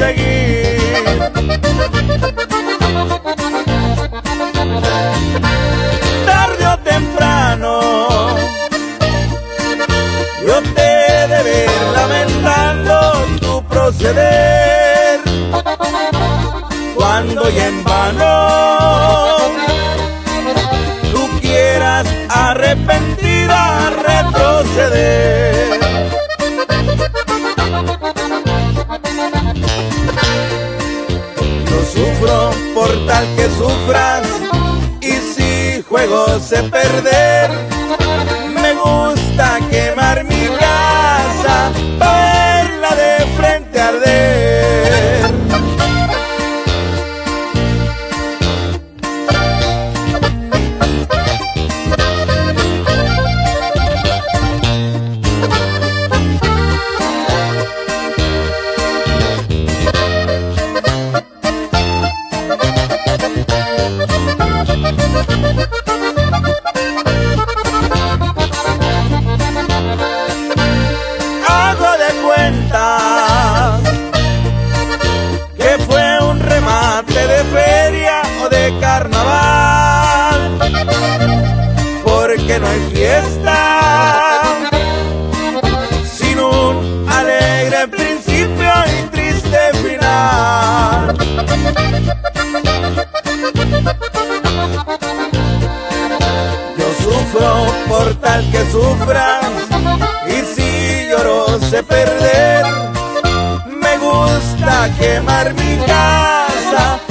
seguir. Tarde o temprano yo te he de ver lamentando tu proceder, cuando y en vano tú quieras arrepentida retroceder. Yo sufro por tal que sufras, y si juego sé perder, me gusta quemar mi casa para verla de frente arder. Hago de cuenta que fue un remate de feria o de carnaval, porque no hay fiesta sin un alegre principio y triste final. Yo sufro por tal que sufras, y si lloro sé perder, me gusta quemar mi casa